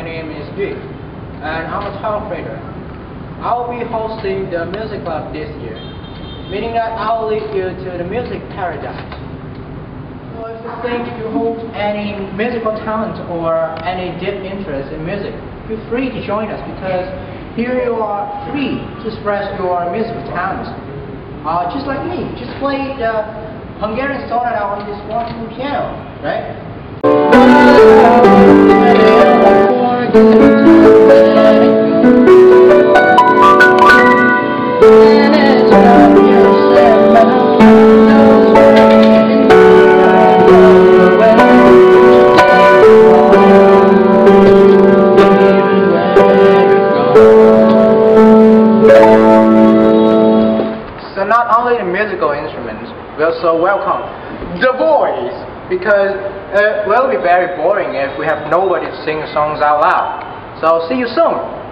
my name is Yu, and I'm a 12th grader. I will be hosting the music club this year, meaning that I will lead you to the music paradise. So if you think you hold any musical talent or any deep interest in music, feel free to join us because here you are free to express your musical talent. Just like me, just play the Hungarian sonata on this wonderful piano, right? So not only the musical instruments, we also welcome the voice, because it will be very boring if we have nobody to sing songs out loud. So see you soon!